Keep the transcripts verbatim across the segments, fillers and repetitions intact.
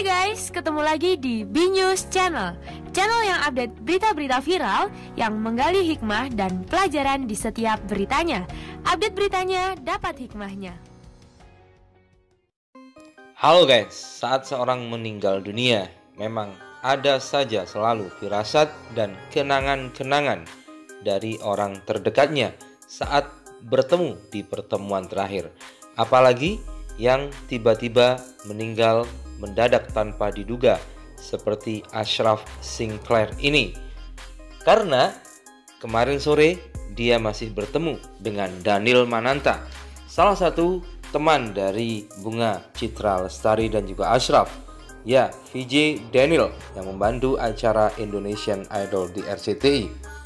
Hai guys, ketemu lagi di B News Channel. Channel yang update berita-berita viral yang menggali hikmah dan pelajaran di setiap beritanya. Update beritanya, dapat hikmahnya. Halo guys, saat seorang meninggal dunia, memang ada saja selalu firasat dan kenangan-kenangan dari orang terdekatnya saat bertemu di pertemuan terakhir. Apalagi yang tiba-tiba meninggal mendadak tanpa diduga seperti Ashraf Sinclair ini. Karena kemarin sore dia masih bertemu dengan Daniel Mananta, salah satu teman dari Bunga Citra Lestari dan juga Ashraf. Ya, V J Daniel yang membantu acara Indonesian Idol di R C T I.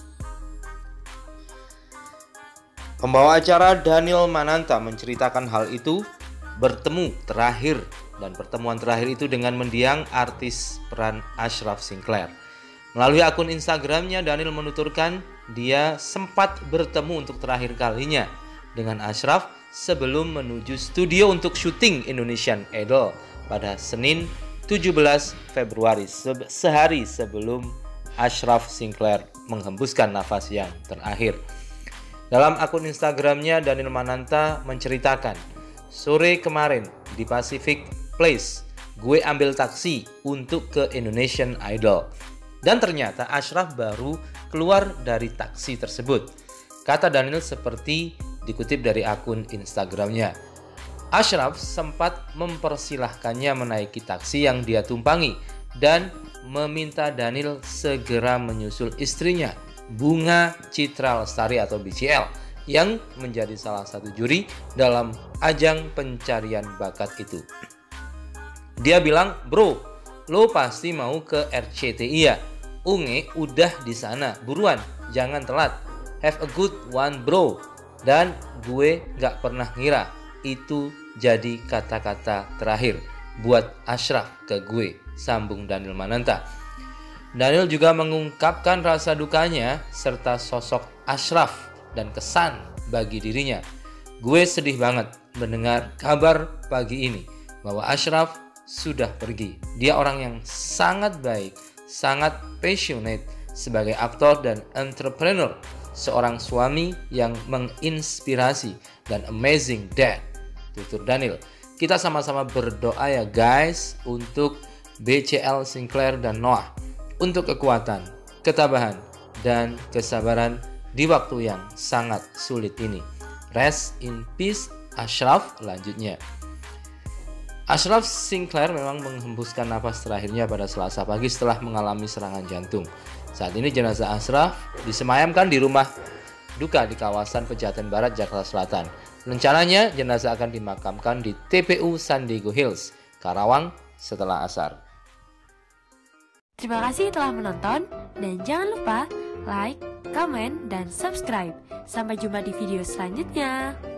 Pembawa acara Daniel Mananta menceritakan hal itu bertemu terakhir dan pertemuan terakhir itu dengan mendiang artis peran Ashraf Sinclair. Melalui akun Instagramnya, Daniel menuturkan dia sempat bertemu untuk terakhir kalinya dengan Ashraf sebelum menuju studio untuk syuting Indonesian Idol pada Senin tujuh belas Februari, se- sehari sebelum Ashraf Sinclair menghembuskan nafas yang terakhir. Dalam akun Instagramnya, Daniel Mananta menceritakan, sore kemarin di Pacific Place, gue ambil taksi untuk ke Indonesian Idol. Dan ternyata Ashraf baru keluar dari taksi tersebut. Kata Daniel seperti dikutip dari akun Instagramnya. Ashraf sempat mempersilahkannya menaiki taksi yang dia tumpangi dan meminta Daniel segera menyusul istrinya, Bunga Citra Lestari atau B C L, yang menjadi salah satu juri dalam ajang pencarian bakat itu. Dia bilang, bro, lo pasti mau ke R C T I ya? Unge udah di sana, buruan, jangan telat. Have a good one bro. Dan gue gak pernah ngira itu jadi kata-kata terakhir buat Ashraf ke gue, sambung Daniel Mananta. Daniel juga mengungkapkan rasa dukanya serta sosok Ashraf dan kesan bagi dirinya. Gue sedih banget mendengar kabar pagi ini bahwa Ashraf sudah pergi. Dia orang yang sangat baik, sangat passionate sebagai aktor dan entrepreneur, seorang suami yang menginspirasi dan amazing dad, tutur Daniel. Kita sama-sama berdoa ya guys untuk B C L Sinclair dan Noah, untuk kekuatan, ketabahan, dan kesabaran di waktu yang sangat sulit ini. Rest in peace Ashraf, lanjutnya. Ashraf Sinclair memang menghembuskan napas terakhirnya pada Selasa pagi setelah mengalami serangan jantung. Saat ini jenazah Ashraf disemayamkan di rumah duka di kawasan Pejaten Barat, Jakarta Selatan. Rencananya jenazah akan dimakamkan di T P U San Diego Hills, Karawang setelah asar. Terima kasih telah menonton dan jangan lupa like, comment, dan subscribe. Sampai jumpa di video selanjutnya.